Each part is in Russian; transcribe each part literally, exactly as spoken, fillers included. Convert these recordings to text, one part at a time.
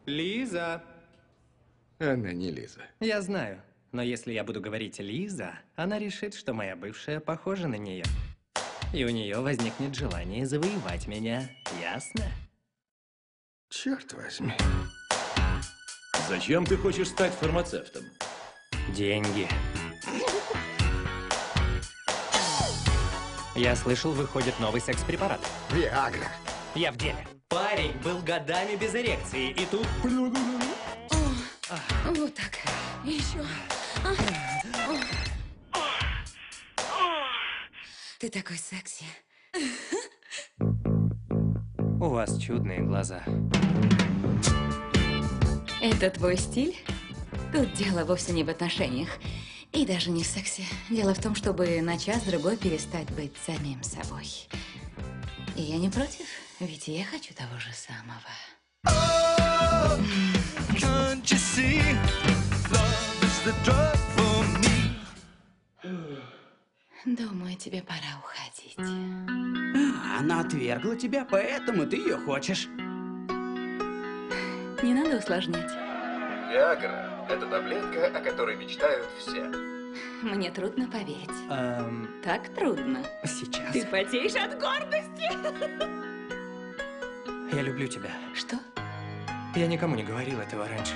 Лиза. Она не Лиза. Я знаю. Но если я буду говорить Лиза, она решит, что моя бывшая похожа на нее. И у нее возникнет желание завоевать меня. Ясно? Черт возьми. Зачем ты хочешь стать фармацевтом? Деньги. Я слышал, выходит новый секс-препарат. Виагра. Я в деле. Парень был годами без эрекции, и тут... О, вот так. Еще. А. Ты такой секси. У вас чудные глаза. Это твой стиль? Тут дело вовсе не в отношениях. И даже не в сексе. Дело в том, чтобы на час-другой перестать быть самим собой. И я не против, ведь я хочу того же самого. Думаю, тебе пора уходить. А, она отвергла тебя, поэтому ты ее хочешь. Не надо усложнять. Виагра – это таблетка, о которой мечтают все. Мне трудно поверить. Эм, Так трудно. сейчас. Ты потеешь от гордости. Я люблю тебя. Что? Я никому не говорил этого раньше.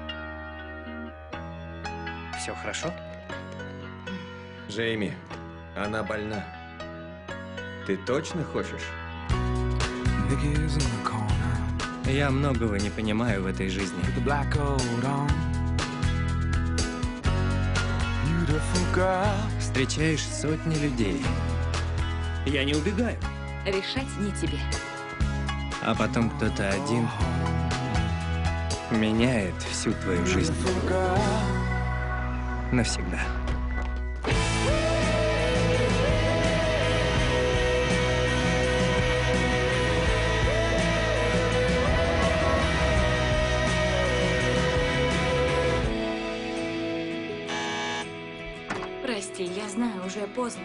Все хорошо? Джейми, она больна. Ты точно хочешь? Я многого не понимаю в этой жизни. Встречаешь сотни людей. Я не убегаю. Решать не тебе. А потом кто-то один меняет всю твою жизнь. Навсегда. Прости, я знаю, уже поздно.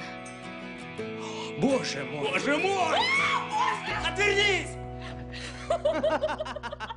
Боже мой! Боже мой! Отвернись!